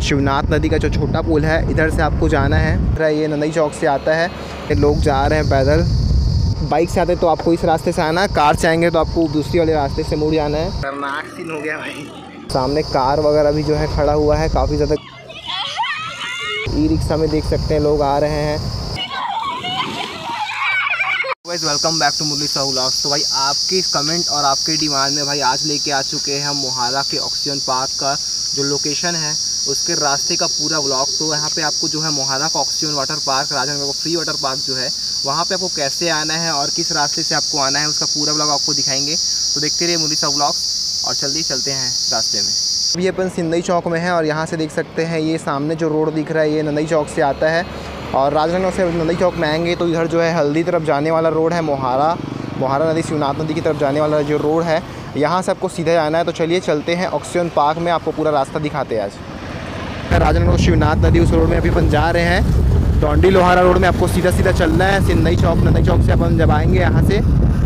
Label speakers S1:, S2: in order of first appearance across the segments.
S1: शिवनाथ नदी का जो छोटा पुल है, इधर से आपको जाना है। ये नंदई चौक से आता है, लोग जा रहे हैं पैदल। बाइक से आते तो आपको इस रास्ते से आना है, कार से आएंगे तो आपको दूसरी वाले रास्ते से मुड़ जाना है। खतरनाक सीन हो गया भाई। सामने कार वगैरह भी जो है खड़ा हुआ है, काफ़ी ज़्यादा। ई रिक्शा में देख सकते हैं लोग आ रहे हैं। Welcome back to Murali Sahu vlogs. तो भाई आपके कमेंट और आपके डिमांड में भाई आज लेके आ चुके हैं हम मोहारा के ऑक्सीजन पार्क का जो लोकेशन है उसके रास्ते का पूरा व्लॉग। तो यहाँ पे आपको जो है मोहारा का ऑक्सीजन वाटर पार्क, राजनगर का फ्री वाटर पार्क जो है वहाँ पे आपको कैसे आना है और किस रास्ते से आपको आना है उसका पूरा व्लॉग आपको दिखाएंगे। तो देखते रहिए मुरली साहू व्लॉग्स और जल्दी चलते हैं रास्ते में। अभी अपन सिंदई चौक में है और यहाँ से देख सकते हैं ये सामने जो रोड दिख रहा है ये नंदई चौक से आता है। और राजनगर से नंदई चौक में आएंगे तो इधर जो है हल्दी तरफ जाने वाला रोड है, मोहारा नदी शिवनाथ नदी की तरफ जाने वाला जो रोड है, यहाँ से आपको सीधे जाना है। तो चलिए चलते हैं ऑक्सीजन पार्क में, आपको पूरा रास्ता दिखाते हैं आज। राजनगर शिवनाथ नदी उस रोड में अभी अपन जा रहे हैं। टोंडी लोहारा रोड में आपको सीधा सीधा चलना है। सिंदई चौक, नंदई चौक से अपन जब आएंगे यहाँ से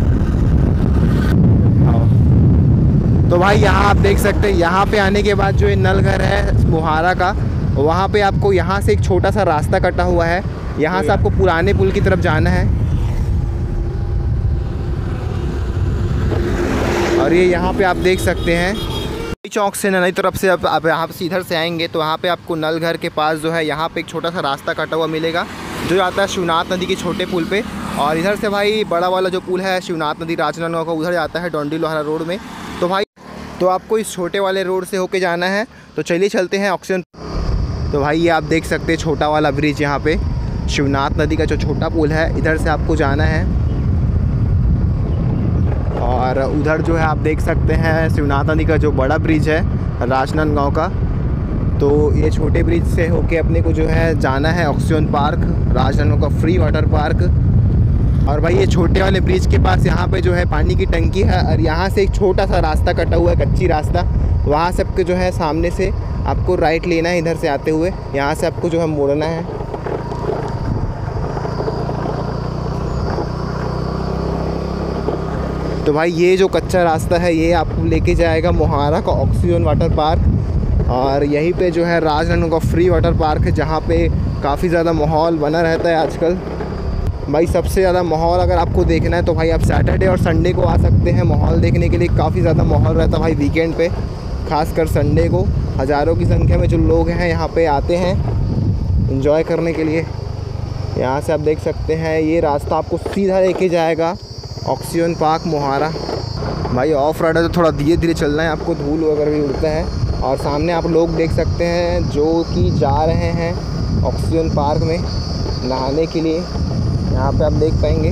S1: तो भाई यहाँ आप देख सकते हैं, यहाँ पे आने के बाद जो ये नल घर है मोहारा का, वहाँ पे आपको यहाँ से एक छोटा सा रास्ता कटा हुआ है, यहाँ से आपको पुराने पुल की तरफ जाना है। और ये यहाँ पे आप देख सकते हैं चौक से नई तरफ से आप यहाँ से इधर से आएंगे तो यहाँ पे आपको नल घर के पास जो है यहाँ पे एक छोटा सा रास्ता कटा हुआ मिलेगा जो आता है शिवनाथ नदी के छोटे पुल पे। और इधर से भाई बड़ा वाला जो पुल है शिवनाथ नदी राजनगर का, उधर जाता है डोंडी लोहारा रोड में। तो भाई तो आपको इस छोटे वाले रोड से होके जाना है। तो चलिए चलते हैं ऑक्सीजन। तो भाई ये आप देख सकते हैं छोटा वाला ब्रिज, यहाँ पे शिवनाथ नदी का जो छोटा पुल है, इधर से आपको जाना है। और उधर जो है आप देख सकते हैं शिवनाथ नदी का जो बड़ा ब्रिज है राजनांदगांव का। तो ये छोटे ब्रिज से होके अपने को जो है जाना है ऑक्सीजन पार्क, राजनांदगांव का फ्री वाटर पार्क। और भाई ये छोटे वाले ब्रिज के पास यहाँ पे जो है पानी की टंकी है और यहाँ से एक छोटा सा रास्ता कटा हुआ है, कच्ची रास्ता, वहाँ से आपके जो है सामने से आपको राइट लेना है। इधर से आते हुए यहाँ से आपको जो है मोड़ना है। तो भाई ये जो कच्चा रास्ता है ये आपको लेके जाएगा मोहारा का ऑक्सीजन वाटर पार्क। और यहीं पे जो है राजनांदगांव का फ्री वाटर पार्क है जहाँ पे काफ़ी ज़्यादा माहौल बना रहता है आजकल। भाई सबसे ज़्यादा माहौल अगर आपको देखना है तो भाई आप सैटरडे और संडे को आ सकते हैं माहौल देखने के लिए। काफ़ी ज़्यादा माहौल रहता है भाई वीकेंड पे, खासकर संडे को हज़ारों की संख्या में जो लोग हैं यहाँ पे आते हैं एंजॉय करने के लिए। यहाँ से आप देख सकते हैं ये रास्ता आपको सीधा लेके जाएगा ऑक्सीजन पार्क मोहारा। भाई ऑफ रोड है तो थोड़ा धीरे धीरे चलना है आपको, धूल वगैरह भी उड़ता है। और सामने आप लोग देख सकते हैं जो कि जा रहे हैं ऑक्सीजन पार्क में नहाने के लिए, यहाँ पे आप देख पाएंगे।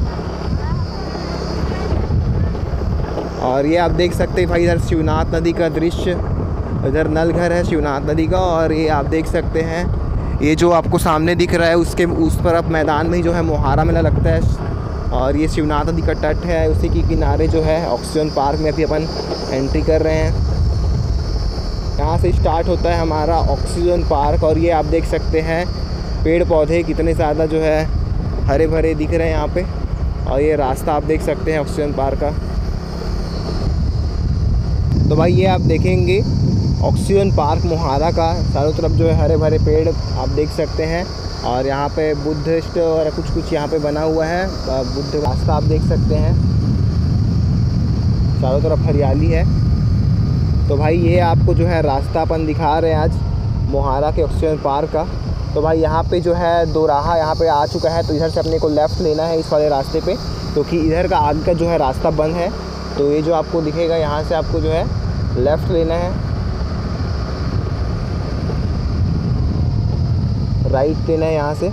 S1: और ये आप देख सकते हैं भाई इधर शिवनाथ नदी का दृश्य, इधर नल घर है शिवनाथ नदी का। और ये आप देख सकते हैं ये जो आपको सामने दिख रहा है उसके उस पर अब मैदान में ही जो है मोहारा मेला लगता है। और ये शिवनाथ नदी का तट है, उसी के किनारे जो है ऑक्सीजन पार्क में अभी अपन एंट्री कर रहे हैं। यहाँ से स्टार्ट होता है हमारा ऑक्सीजन पार्क। और ये आप देख सकते हैं पेड़ पौधे कितने ज़्यादा जो है हरे भरे दिख रहे हैं यहाँ पे। और ये रास्ता आप देख सकते हैं ऑक्सीजन पार्क का। तो भाई ये आप देखेंगे ऑक्सीजन पार्क मोहारा का, चारों तरफ जो है हरे भरे पेड़ आप देख सकते हैं। और यहाँ पे बुद्धिस्ट और कुछ यहाँ पे बना हुआ है, बुद्ध रास्ता आप देख सकते हैं, चारों तरफ हरियाली है। तो भाई ये आपको जो है रास्ता अपन दिखा रहे हैं आज मोहारा के ऑक्सीजन पार्क का। तो भाई यहाँ पे जो है दोराहा यहाँ पे आ चुका है, तो इधर से अपने को लेफ़्ट लेना है इस वाले रास्ते पे, क्योंकि इधर का आगे का जो है रास्ता बंद है। तो ये जो आपको दिखेगा यहाँ से आपको जो है लेफ़्ट लेना है, राइट लेना है यहाँ से।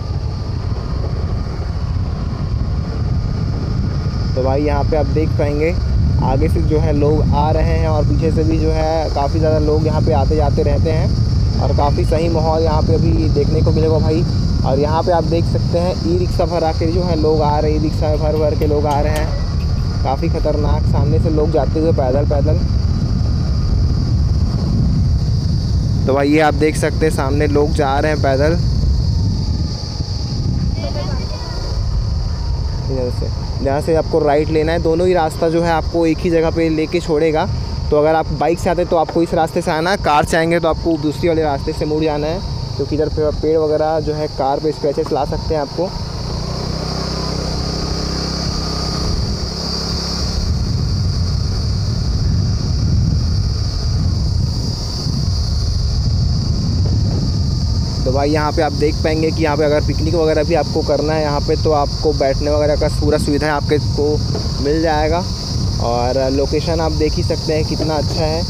S1: तो भाई यहाँ पे आप देख पाएंगे आगे से जो है लोग आ रहे हैं और पीछे से भी जो है काफ़ी ज़्यादा लोग यहाँ पे आते जाते रहते हैं। और काफ़ी सही माहौल यहाँ पे अभी देखने को मिलेगा भाई। और यहाँ पे आप देख सकते हैं ई रिक्शा भरा के जो है लोग आ रहे हैं, ई रिक्शा भर भर के लोग आ रहे हैं। काफ़ी ख़तरनाक सामने से लोग जाते हुए पैदल। तो भाई ये आप देख सकते हैं सामने लोग जा रहे हैं पैदल। यहाँ से आपको राइट लेना है, दोनों ही रास्ता जो है आपको एक ही जगह पे लेके छोड़ेगा। तो अगर आप बाइक से आते हैं तो आपको इस रास्ते से आना है, कार से आएंगे तो आपको दूसरी वाले रास्ते से मुड़ जाना है, क्योंकि इधर पेड़ वगैरह जो है कार पे स्क्रैचेस ला सकते हैं आपको। तो भाई यहाँ पे आप देख पाएंगे कि यहाँ पे अगर पिकनिक वगैरह भी आपको करना है यहाँ पे, तो आपको बैठने वगैरह का पूरा सुविधा आपके को मिल जाएगा। और लोकेशन आप देख ही सकते हैं कितना अच्छा है,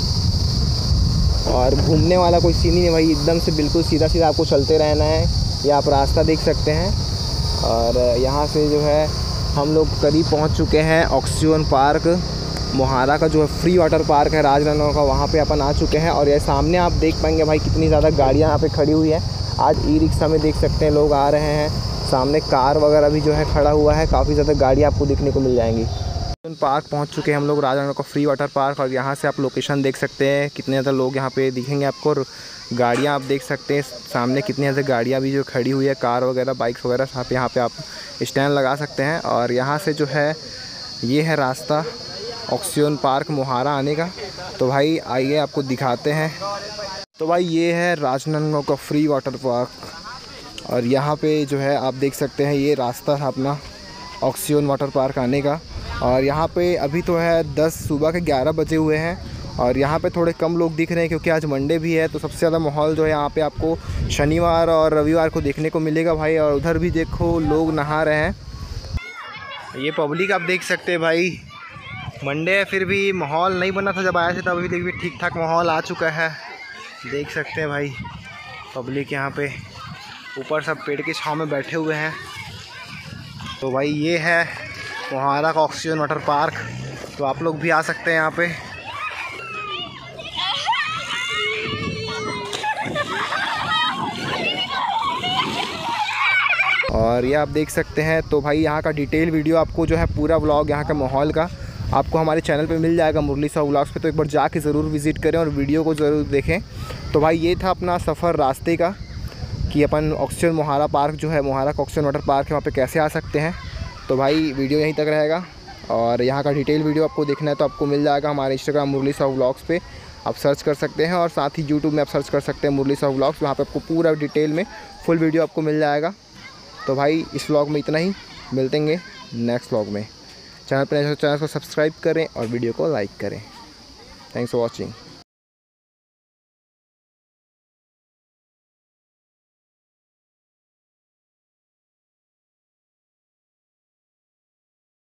S1: और घूमने वाला कोई सीन ही नहीं भाई, एकदम से बिल्कुल सीधा सीधा आपको चलते रहना है। ये आप रास्ता देख सकते हैं। और यहाँ से जो है हम लोग करीब पहुँच चुके हैं ऑक्सीजन पार्क, मोहारा का जो है फ्री वाटर पार्क है राजनांदगांव का, वहाँ पे अपन आ चुके हैं। और ये सामने आप देख पाएंगे भाई कितनी ज़्यादा गाड़ियाँ यहाँ पे खड़ी हुई है। आज ई रिक्शा में देख सकते हैं लोग आ रहे हैं, सामने कार वगैरह भी जो है खड़ा हुआ है, काफ़ी ज़्यादा गाड़ियाँ आपको देखने को मिल जाएंगी। पार्क पहुँच चुके हैं हम लोग, राजनांदगांव का फ्री वाटर पार्क। और यहाँ से आप लोकेशन देख सकते हैं कितने ज़्यादा लोग यहाँ पे दिखेंगे आपको, और गाड़ियाँ आप देख सकते हैं सामने कितनी ज़्यादा गाड़ियाँ भी जो खड़ी हुई है, कार वगैरह बाइक्स वगैरह यहाँ पे आप स्टैंड लगा सकते हैं। और यहाँ से जो है ये है रास्ता ऑक्सीजन पार्क मोहारा आने का। तो भाई आइए आपको दिखाते हैं। तो भाई ये है राजनांदगांव का फ्री वाटर पार्क, और यहाँ पे जो है आप देख सकते हैं ये रास्ता है अपना ऑक्सीजन वाटर पार्क आने का। और यहाँ पे अभी तो है सुबह के 11 बजे हुए हैं, और यहाँ पे थोड़े कम लोग दिख रहे हैं क्योंकि आज मंडे भी है। तो सबसे ज़्यादा माहौल जो है यहाँ पे आपको शनिवार और रविवार को देखने को मिलेगा भाई। और उधर भी देखो लोग नहा रहे हैं, ये पब्लिक आप देख सकते हैं भाई। मंडे है फिर भी माहौल नहीं बना था जब आया थे, तब अभी देख भी ठीक ठाक माहौल आ चुका है, देख सकते हैं भाई। पब्लिक यहाँ पे ऊपर सब पेड़ की छांव में बैठे हुए हैं। तो भाई ये है मोहारा का ऑक्सीजन वाटर पार्क, तो आप लोग भी आ सकते हैं यहाँ पे। और ये आप देख सकते हैं। तो भाई यहाँ का डिटेल वीडियो आपको जो है पूरा व्लॉग यहाँ का माहौल का आपको हमारे चैनल पे मिल जाएगा मुरली साहू व्लॉग्स पे, तो एक बार जाके ज़रूर विज़िट करें और वीडियो को ज़रूर देखें। तो भाई ये था अपना सफ़र रास्ते का कि अपन ऑक्सीजन मोहारा पार्क जो है, मोहारा का ऑक्सीजन वाटर पार्क है, वहाँ पे कैसे आ सकते हैं। तो भाई वीडियो यहीं तक रहेगा, और यहाँ का डिटेल वीडियो आपको देखना है तो आपको मिल जाएगा हमारे इंस्टाग्राम मुरली साहू व्लॉग्स पे, आप सर्च कर सकते हैं। और साथ ही यूट्यूब में आप सर्च कर सकते हैं मुरली साहू व्लॉग्स, वहाँ पर आपको पूरा डिटेल में फुल वीडियो आपको मिल जाएगा। तो भाई इस व्लॉग में इतना ही, मिलते हैं नेक्स्ट व्लॉग में। चैनल को सब्सक्राइब करें और वीडियो को लाइक करें। Thanks for watching.